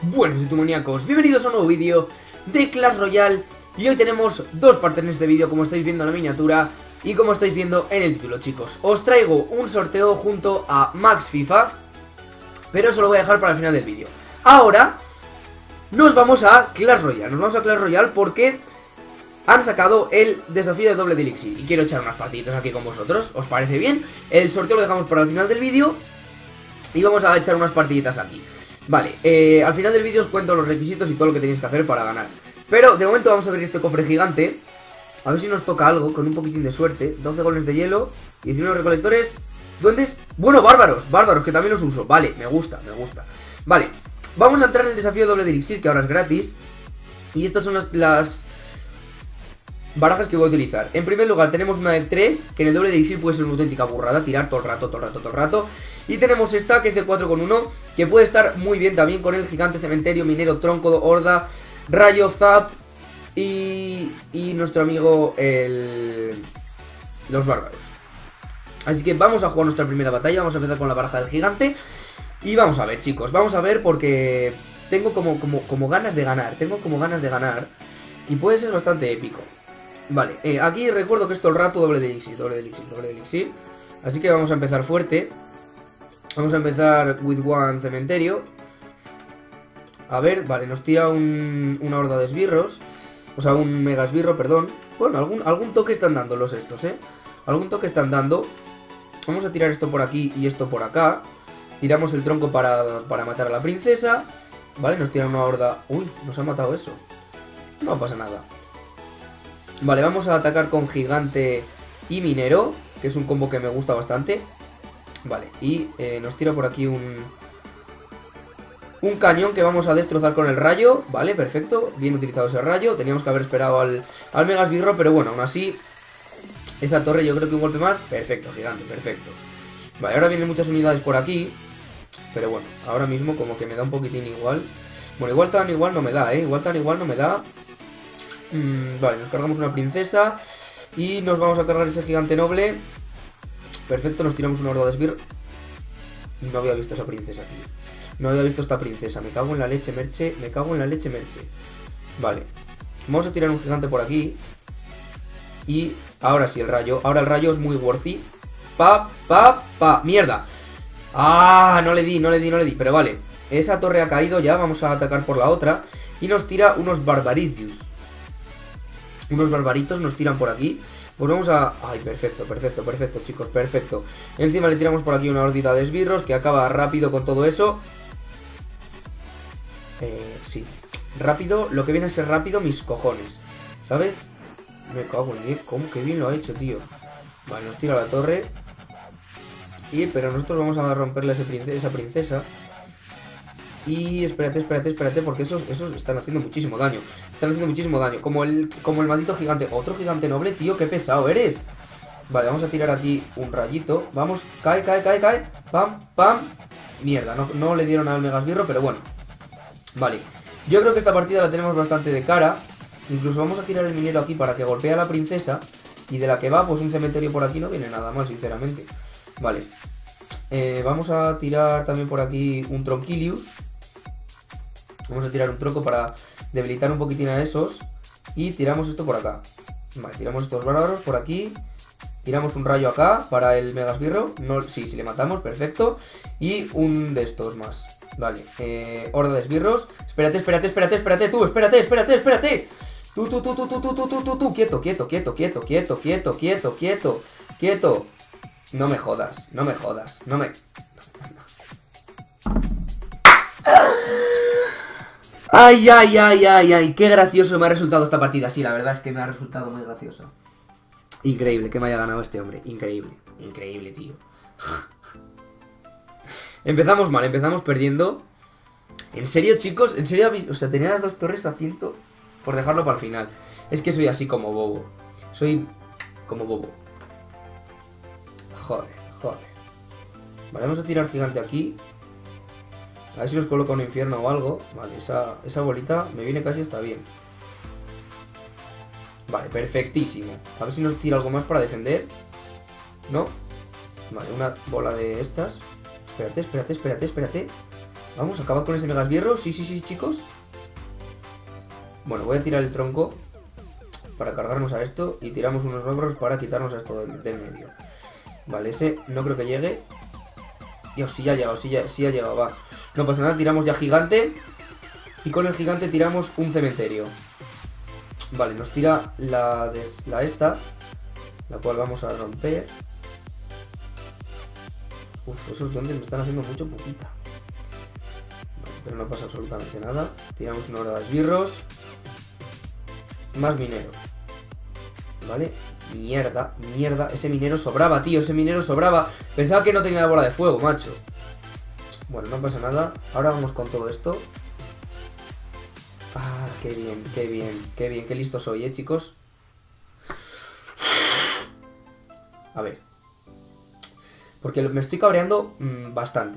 Buenos youtubemaníacos, bienvenidos a un nuevo vídeo de Clash Royale. Y hoy tenemos dos partes en este vídeo, como estáis viendo en la miniatura y como estáis viendo en el título, chicos. Os traigo un sorteo junto a Max FIFA, pero eso lo voy a dejar para el final del vídeo. Ahora nos vamos a Clash Royale, porque han sacado el desafío de doble de elixir y quiero echar unas partiditas aquí con vosotros. ¿Os parece bien? El sorteo lo dejamos para el final del vídeo y vamos a echar unas partiditas aquí. Vale, al final del vídeo os cuento los requisitos y todo lo que tenéis que hacer para ganar. Pero de momento vamos a ver este cofre gigante. A ver si nos toca algo con un poquitín de suerte. 12 goles de hielo, 19 recolectores. ¿Duendes? Bueno, bárbaros, que también los uso. Vale, me gusta. Vale, vamos a entrar en el desafío doble de elixir, que ahora es gratis. Y estas son las barajas que voy a utilizar. En primer lugar tenemos una de 3, que en el doble de elixir puede ser una auténtica burrada, tirar todo el rato. Y tenemos esta, que es de 4,1, que puede estar muy bien también con el gigante, cementerio, minero, tronco, horda, rayo, zap y nuestro amigo los bárbaros. Así que vamos a jugar nuestra primera batalla, vamos a empezar con la baraja del gigante. Y vamos a ver, chicos, vamos a ver porque tengo como ganas de ganar, y puede ser bastante épico. Vale, aquí recuerdo que es todo el rato doble de elixir. Así que vamos a empezar fuerte. Vamos a empezar with one cementerio. A ver, vale, nos tira una horda de esbirros. O sea, un mega esbirro, perdón. Bueno, algún toque están dando los estos, algún toque están dando. Vamos a tirar esto por aquí y esto por acá. Tiramos el tronco para matar a la princesa. Vale, nos tiran una horda. Uy, nos ha matado eso. No pasa nada. Vale, vamos a atacar con gigante y minero, que es un combo que me gusta bastante. Vale, y nos tira por aquí un cañón que vamos a destrozar con el rayo. Vale, perfecto, bien utilizado ese rayo. Teníamos que haber esperado al mega esbirro, pero bueno, aún así esa torre yo creo que un golpe más. Perfecto, gigante, perfecto. Vale, ahora vienen muchas unidades por aquí, pero bueno, ahora mismo como que me da un poquitín igual. Bueno, igual tan igual no me da, vale, nos cargamos una princesa y nos vamos a cargar ese gigante noble. Perfecto, nos tiramos una horda de esbirro. No había visto esa princesa aquí. No había visto esta princesa. Me cago en la leche, Merche. Vale. Vamos a tirar un gigante por aquí. Y ahora sí, el rayo. Ahora el rayo es muy worthy. ¡Mierda! ¡Ah! No le di. Pero vale. Esa torre ha caído ya. Vamos a atacar por la otra. Y nos tira unos barbaricios. Unos barbaritos nos tiran por aquí. Pues vamos a... Ay, perfecto, chicos, perfecto. Encima le tiramos por aquí una hordita de esbirros que acaba rápido con todo eso. Sí. Rápido, lo que viene a ser rápido, mis cojones. ¿Sabes? Me cago en... ¿Cómo que bien lo ha hecho, tío? Vale, nos tira la torre. Pero nosotros vamos a romperle esa princesa. Y espérate, porque esos están haciendo muchísimo daño. Como el maldito gigante. Otro gigante noble, tío, qué pesado eres. Vale, vamos a tirar aquí un rayito. Vamos, cae. Pam. Mierda, no le dieron al mega esbirro, pero bueno. Vale, yo creo que esta partida la tenemos bastante de cara. Incluso vamos a tirar el minero aquí para que golpee a la princesa. Y de la que va, pues un cementerio por aquí no viene nada mal, sinceramente. Vale, vamos a tirar también por aquí un tronquilius. Vamos a tirar un tronco para debilitar un poquitín a esos. Y tiramos esto por acá. Vale, tiramos estos bárbaros por aquí. Tiramos un rayo acá para el mega esbirro. No, sí, si le matamos, perfecto. Y un de estos más. Vale, horda de esbirros. Espérate, tú, espérate. Tú, quieto. No me jodas. Ay, qué gracioso me ha resultado esta partida. Sí, la verdad es que me ha resultado muy gracioso. Increíble que me haya ganado este hombre. Increíble, tío. Empezamos mal, empezamos perdiendo. ¿En serio, chicos? ¿En serio? O sea, tenía las dos torres a 100 por dejarlo para el final. Es que soy así como bobo. Joder. Vale, vamos a tirar gigante aquí. A ver si nos coloca un infierno o algo. Vale, esa bolita me viene casi hasta bien. Vale, perfectísimo. A ver si nos tira algo más para defender. ¿No? Vale, una bola de estas. Espérate. Vamos, acabad con ese mega esbirro. Sí, sí, sí, chicos. Bueno, voy a tirar el tronco para cargarnos a esto. Y tiramos unos miembros para quitarnos a esto del medio. Vale, ese no creo que llegue. Dios, sí ya ha llegado, sí ha llegado, va. No pasa nada, tiramos ya gigante. Y con el gigante tiramos un cementerio. Vale, nos tira la esta, la cual vamos a romper. Uf, esos duendes me están haciendo mucho pupita. Vale, pero no pasa absolutamente nada. Tiramos una hora de esbirros. Más minero. Vale, mierda, mierda. Ese minero sobraba, tío, ese minero sobraba. Pensaba que no tenía la bola de fuego, macho. Bueno, no pasa nada. Ahora vamos con todo esto. Ah, qué bien, qué bien, qué bien, qué listo soy, chicos. A ver. Porque me estoy cabreando bastante.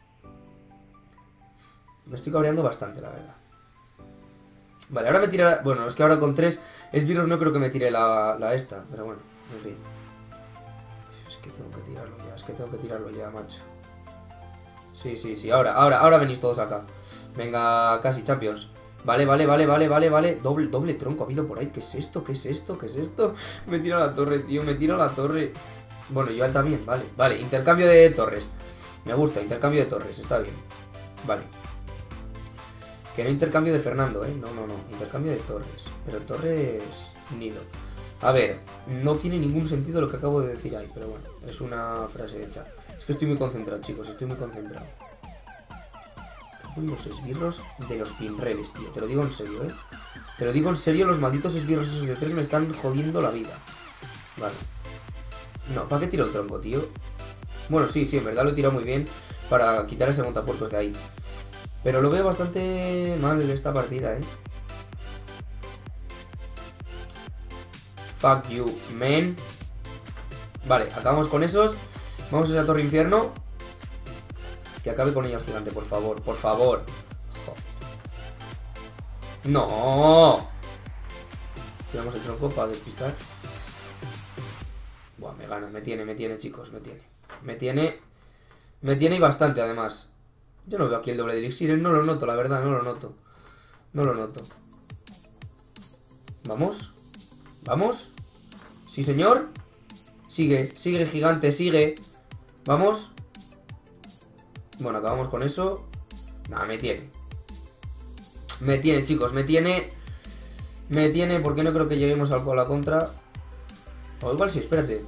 Me estoy cabreando bastante, la verdad. Vale, ahora me tira... Bueno, es que ahora con 3 esbirros no creo que me tire la esta. Pero bueno, en fin. Es que tengo que tirarlo ya, es que tengo que tirarlo ya, macho. Sí, sí, sí, ahora venís todos acá. Venga, casi, Champions. Vale. Doble tronco ha habido por ahí. ¿Qué es esto? ¿Qué es esto? ¿Qué es esto? Me tira la torre, tío, me tira la torre. Bueno, yo también, vale, intercambio de torres. Me gusta, intercambio de torres, está bien. Vale. Que no intercambio de Fernando, no, intercambio de torres. Pero torres... Nilo. A ver, no tiene ningún sentido lo que acabo de decir ahí, pero bueno, es una frase hecha. Es que estoy muy concentrado, chicos, estoy muy concentrado. Los esbirros de los pinreles, tío, te lo digo en serio, Te lo digo en serio, los malditos esbirros esos de 3 me están jodiendo la vida. Vale. No, ¿para qué tiro el tronco, tío? Bueno, sí, en verdad lo he tirado muy bien para quitar ese montapuercos de ahí. Pero lo veo bastante mal en esta partida, Fuck you, man. Vale, acabamos con esos. Vamos a esa torre infierno. Que acabe con ella el gigante, por favor, por favor. ¡No! Tiramos el tronco para despistar. Buah, me gana, me tiene, chicos, me tiene. Me tiene y bastante, además. Yo no veo aquí el doble de elixir, no lo noto, la verdad, no lo noto. No lo noto. ¿Vamos? ¿Vamos? ¿Sí, señor? Sigue el gigante, sigue. ¿Vamos? Bueno, acabamos con eso. Nada, me tiene. Me tiene, chicos, me tiene. Me tiene, porque no creo que lleguemos a la contra. O igual sí, espérate.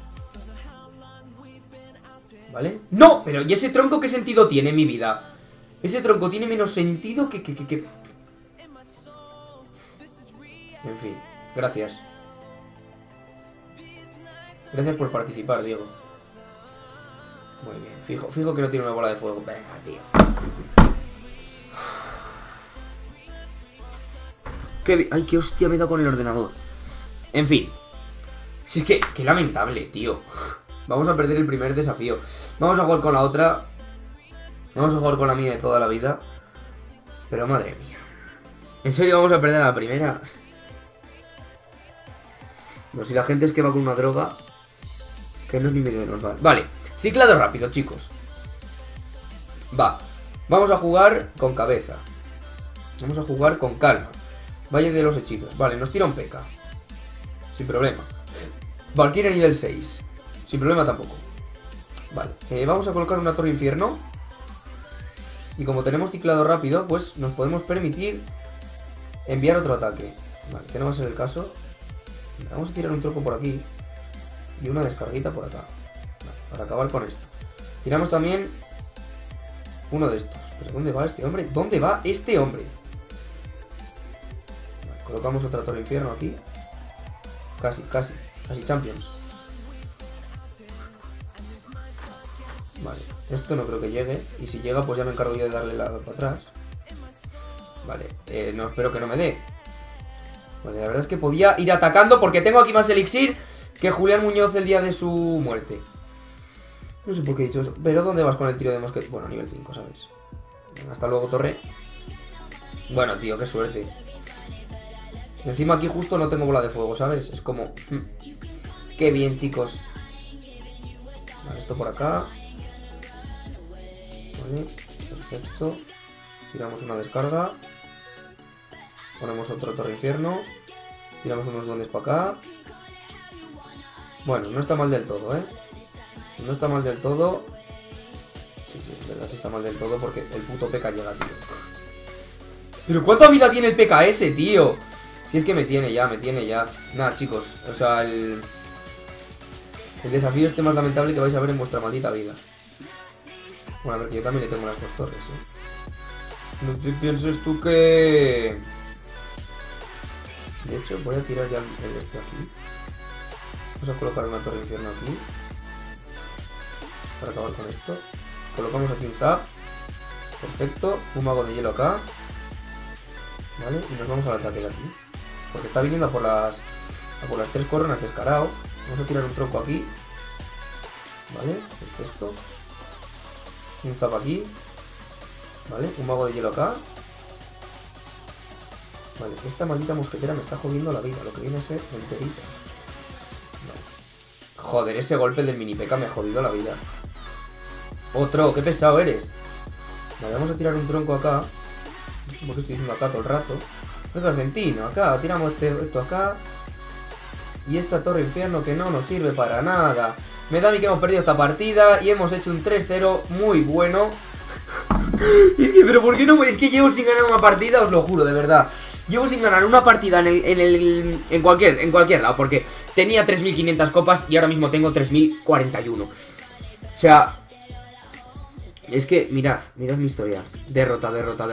¿Vale? ¡No! Pero ¿y ese tronco qué sentido tiene en mi vida? Ese tronco tiene menos sentido que... En fin, gracias. Gracias por participar, Diego. Muy bien, fijo que no tiene una bola de fuego. Venga, tío. Ay, qué hostia me he dado con el ordenador. En fin. Si es que, qué lamentable, tío. Vamos a perder el primer desafío. Vamos a jugar con la otra. Vamos a jugar con la mía de toda la vida. Pero madre mía. ¿En serio vamos a perder a la primera? No, si la gente es que va con una droga que no es ni medio normal. Vale, ciclado rápido, chicos. Vamos a jugar con cabeza. Vamos a jugar con calma. Valle de los hechizos. Vale, nos tira un P.K. Sin problema. Valkyria nivel 6. Sin problema tampoco. Vale, vamos a colocar una torre infierno. Y como tenemos ciclado rápido, pues nos podemos permitir enviar otro ataque. Vale, que no va a ser el caso. Vamos a tirar un tronco por aquí. Y una descarguita por acá. Vale, para acabar con esto. Tiramos también uno de estos. ¿Pero dónde va este hombre? ¿Dónde va este hombre? Vale, colocamos otra torre infierno aquí. Casi Champions. Vale, esto no creo que llegue. Y si llega, pues ya me encargo yo de darle la para atrás. Vale, no, espero que no me dé. Vale, la verdad es que podía ir atacando porque tengo aquí más elixir que Julián Muñoz el día de su muerte. No sé por qué he dicho eso. Pero ¿dónde vas con el tiro de mosquete? Bueno, nivel 5, ¿sabes? Venga, hasta luego, torre. Bueno, tío, qué suerte. Encima aquí justo no tengo bola de fuego, ¿sabes? Es como... Qué bien, chicos. Vale, esto por acá. Vale, Perfecto. Tiramos una descarga. Ponemos otro torre infierno. Tiramos unos duendes para acá. Bueno, no está mal del todo, ¿eh? No está mal del todo. Sí, en verdad sí está mal del todo porque el puto P.K. llega, tío. ¿Pero cuánta vida tiene el P.K. ese, tío? Si es que me tiene ya. Nada, chicos, o sea, el desafío este más lamentable que vais a ver en vuestra maldita vida. Bueno, a ver, que yo también le tengo las dos torres, ¿eh? No te pienses tú que... De hecho, voy a tirar ya el este aquí. Vamos a colocar una torre infierno aquí. Para acabar con esto. Colocamos aquí un zap. Perfecto. Un mago de hielo acá. Vale, y nos vamos al ataque de aquí. Porque está viniendo a por las tres coronas descarado. Vamos a tirar un tronco aquí. Vale, perfecto. Un zap aquí. Vale, un mago de hielo acá. Vale, esta maldita mosquetera me está jodiendo la vida. Lo que viene a ser enterita. Vale. Joder, ese golpe del mini P.K. me ha jodido la vida. Otro, qué pesado eres. Vale, vamos a tirar un tronco acá. No sé por qué estoy diciendo acá todo el rato. Es argentino, acá, tiramos esto acá. Y esta torre infierno que no nos sirve para nada. Me da a mí que hemos perdido esta partida y hemos hecho un 3-0 muy bueno. Es que, pero ¿por qué no? Es que llevo sin ganar una partida, os lo juro, de verdad. Llevo sin ganar una partida en cualquier lado, porque tenía 3.500 copas y ahora mismo tengo 3.041. O sea, es que, mirad mi historia. Derrota.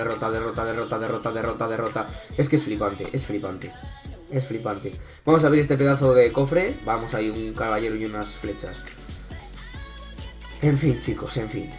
Es que es flipante. Vamos a abrir este pedazo de cofre. Vamos, hay un caballero y unas flechas. En fin, chicos, en fin.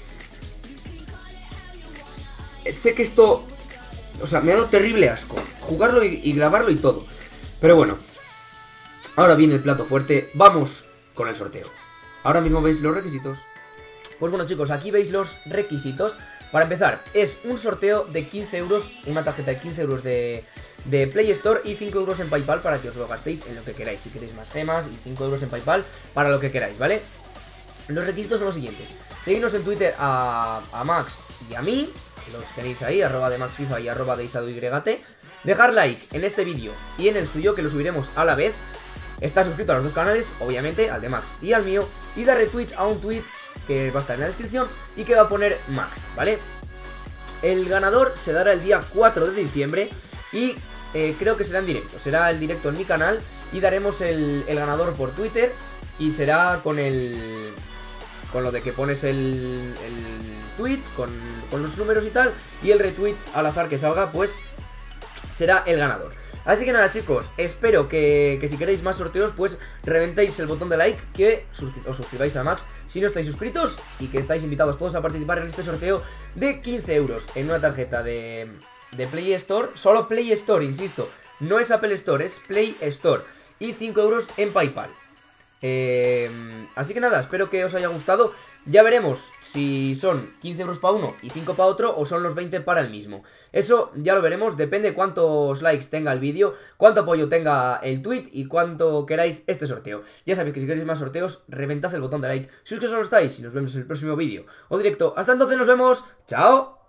Sé que esto... O sea, me ha dado terrible asco jugarlo y grabarlo y todo. Pero bueno, ahora viene el plato fuerte. Vamos con el sorteo. Ahora mismo veis los requisitos. Pues bueno, chicos, aquí veis los requisitos. Para empezar, es un sorteo de 15 euros. Una tarjeta de 15 euros de Play Store y 5 euros en PayPal para que os lo gastéis en lo que queráis. Si queréis más gemas, y 5 euros en PayPal para lo que queráis, ¿vale? Los requisitos son los siguientes. Seguidnos en Twitter a Max y a mí. Los tenéis ahí, @demaxfifa y @deisadoyt. Dejar like en este vídeo y en el suyo, que lo subiremos a la vez. Estar suscrito a los dos canales, obviamente, al de Max y al mío. Y dar retweet a un tweet que va a estar en la descripción y que va a poner Max, ¿vale? El ganador se dará el día 4 de diciembre y creo que será en directo. Será el directo en mi canal y daremos el ganador por Twitter. Y será con lo de que pones el tweet con los números y tal, y el retweet al azar que salga, pues será el ganador. Así que nada, chicos, espero que si queréis más sorteos, pues reventéis el botón de like, que os suscribáis a Max si no estáis suscritos, y que estáis invitados todos a participar en este sorteo de 15 euros en una tarjeta de Play Store. Solo Play Store, insisto, no es Apple Store, es Play Store, y 5 euros en PayPal. Así que nada, espero que os haya gustado. Ya veremos si son 15 euros para uno y 5 para otro, o son los 20 para el mismo. Eso ya lo veremos, depende cuántos likes tenga el vídeo, cuánto apoyo tenga el tweet y cuánto queráis este sorteo. Ya sabéis que si queréis más sorteos, reventad el botón de like. Si es que solo estáis, y nos vemos en el próximo vídeo o directo. Hasta entonces, nos vemos, chao.